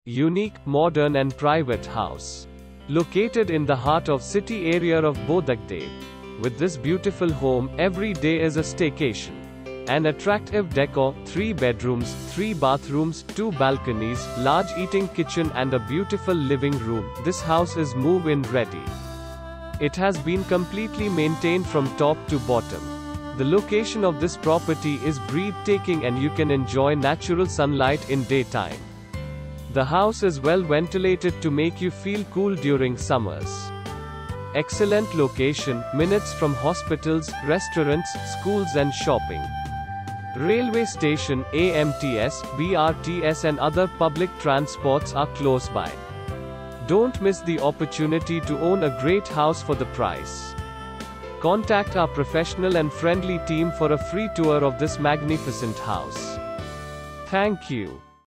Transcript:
Unique, modern and private house. Located in the heart of city area of Bodakdev. With this beautiful home, every day is a staycation. An attractive decor, 3 bedrooms, 3 bathrooms, 2 balconies, large eating kitchen and a beautiful living room. This house is move-in ready. It has been completely maintained from top to bottom. The location of this property is breathtaking and you can enjoy natural sunlight in daytime. The house is well ventilated to make you feel cool during summers. Excellent location, minutes from hospitals, restaurants, schools and shopping. Railway station, AMTS, BRTS and other public transports are close by. Don't miss the opportunity to own a great house for the price. Contact our professional and friendly team for a free tour of this magnificent house. Thank you.